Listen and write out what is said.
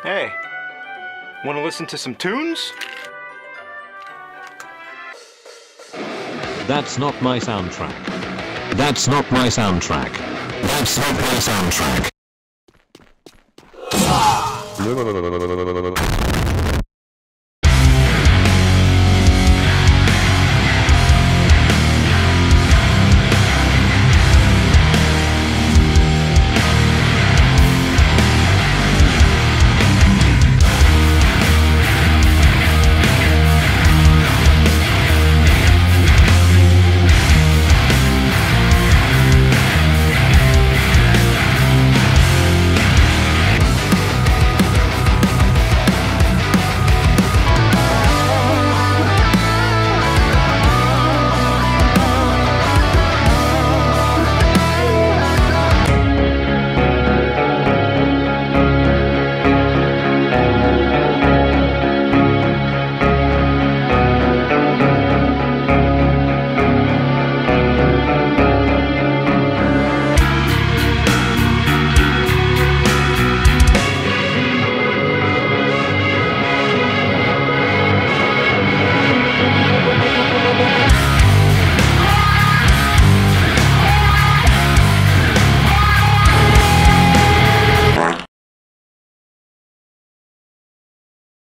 Hey, wanna listen to some tunes? That's not my soundtrack. That's not my soundtrack. That's not my soundtrack.